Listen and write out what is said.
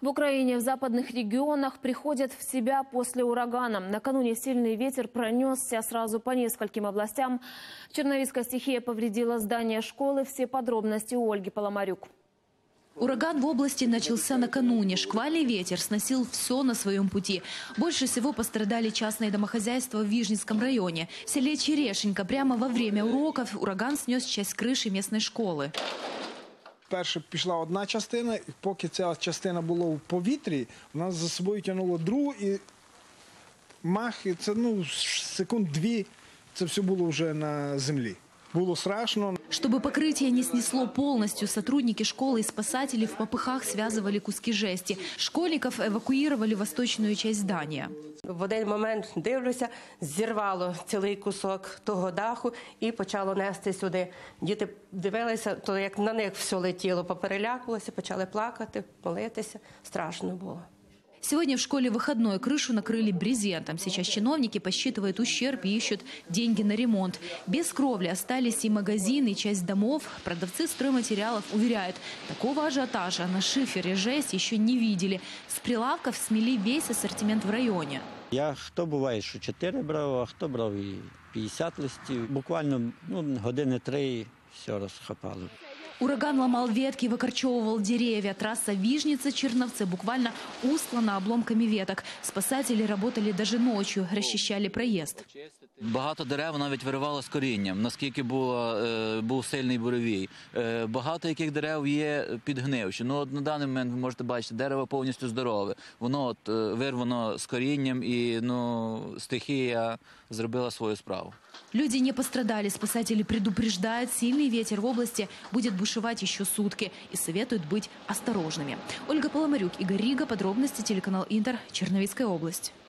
В Украине в западных регионах приходят в себя после урагана. Накануне сильный ветер пронесся сразу по нескольким областям. Черновицкая стихия повредила здание школы. Все подробности у Ольги Поломарюк. Ураган в области начался накануне. Шквальный ветер сносил все на своем пути. Больше всего пострадали частные домохозяйства в Вижницком районе. В селе Черешенька прямо во время уроков ураган снес часть крыши местной школы. Перше пішла одна частина, і поки ця частина була в повітрі, вона за собою тягнула другу, і мах, і це секунд дві, це все було вже на землі. Было страшно. Чтобы покрытие не снесло полностью, сотрудники школы и спасатели в попыхах связывали куски жести. Школьников эвакуировали в восточную часть здания. В один момент, дивлюся, зірвало цілий кусок того даху і почало нести сюди. Діти дивилися, то як на них все летіло, поперелякувалися, почали плакати, молитися. Страшно було. Сегодня в школе выходной, крышу накрыли брезентом. Сейчас чиновники посчитывают ущерб и ищут деньги на ремонт. Без кровли остались и магазины, и часть домов. Продавцы стройматериалов уверяют, такого ажиотажа на шифере жесть еще не видели. С прилавков смели весь ассортимент в районе. Я хто буває, що 4 брав, а хто брав і 50 листів. Буквально години 3 все розхапало. Ураган ломал ветки, выкорчевывал деревья. Трасса Вижница-Черновцы буквально устлана обломками веток. Спасатели работали даже ночью, расчищали проезд. Багато дерев навіть виривало з корінням, наскільки був сильний буревій. Багато яких дерев є підгнивші. На даний момент ви можете бачити, дерево повністю здорове. Воно вирвано з корінням і стихія зробила свою справу. Люди не пострадали. Спасатели предупреждают, сильный ветер в области будет бушевать еще сутки и советуют быть осторожными. Ольга Поломарюк, Игорь Рига. Подробности телеканал Интер. Черновицкая область.